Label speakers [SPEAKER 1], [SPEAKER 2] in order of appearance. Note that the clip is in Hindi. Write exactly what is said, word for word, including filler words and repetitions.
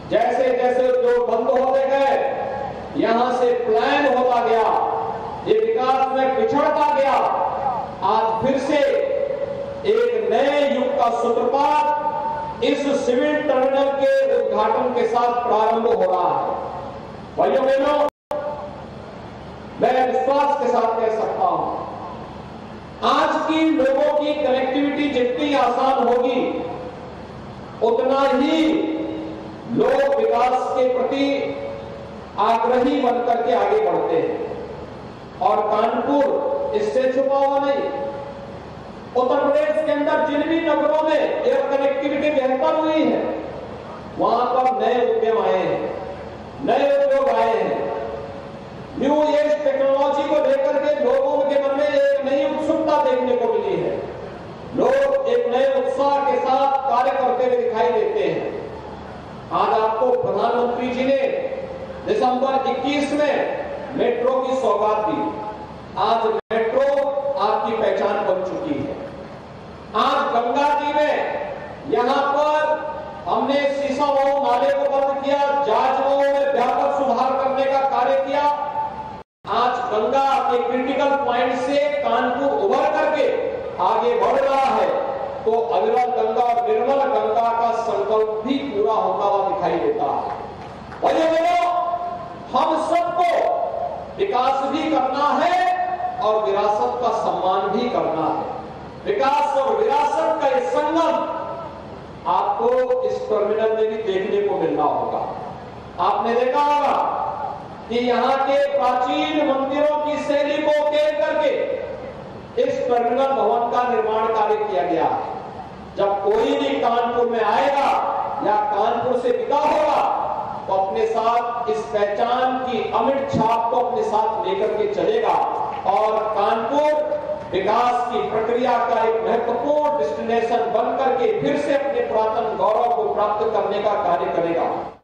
[SPEAKER 1] जैसे जैसे उद्योग बंद होते गए, यहां से प्लान होता गया, ये विकास में पिछड़ता गया। आज फिर से एक नए युग का सूत्रपात इस सिविल टर्मिनल के उद्घाटन के साथ प्रारंभ हो रहा है। भाइयों बहनों, मैं विश्वास के साथ कह सकता हूं, आज की लोगों की कनेक्टिविटी जितनी आसान होगी, उतना ही लोग विकास के प्रति आग्रही बनकर के आगे बढ़ते हैं। और कानपुर इससे छुपा हुआ नहीं। उत्तर प्रदेश के अंदर जिन भी नगरों में एयर कनेक्टिविटी बेहतर हुई है, वहां पर नए उद्यम आए हैं, नए उद्योग आए हैं। न्यू एज टेक्नोलॉजी को लेकर के लोगों के मन में एक नई उत्सुकता देखने को मिली है। लोग एक नए उत्साह के साथ कार्य करते हुए दिखाई देते हैं। आज आपको प्रधानमंत्री जी ने दिसंबर इक्कीस में मेट्रो की सौगात दी। आज मेट्रो आपकी पहचान बन चुकी है। आज गंगा जी में यहां पर हमने सीसामऊ नाले को बंद किया, जाजमऊ में व्यापक सुधार करने का कार्य किया। आज गंगा के क्रिटिकल पॉइंट से कानपुर उभर करके आगे बढ़ रहा है, तो अविरल गंगा और निर्मल गंगा का संकल्प भी पूरा होता हुआ दिखाई देता है। भाइयों, हम सबको विकास भी करना है और विरासत का सम्मान भी करना है। विकास और विरासत का ये संगम आपको इस टर्मिनल में भी देखने को मिलना होगा। आपने देखा होगा कि यहाँ के प्राचीन मंदिरों की शैली को उकेर करके इस टर्मिनल भवन का निर्माण कार्य किया गया है। जब कोई भी कानपुर में आएगा या कानपुर से विदा होगा, तो अपने साथ इस पहचान की अमिट छाप को अपने साथ लेकर के चलेगा और कानपुर विकास की प्रक्रिया का एक महत्वपूर्ण डेस्टिनेशन बनकर के फिर से अपने पुरातन गौरव को प्राप्त करने का कार्य करेगा।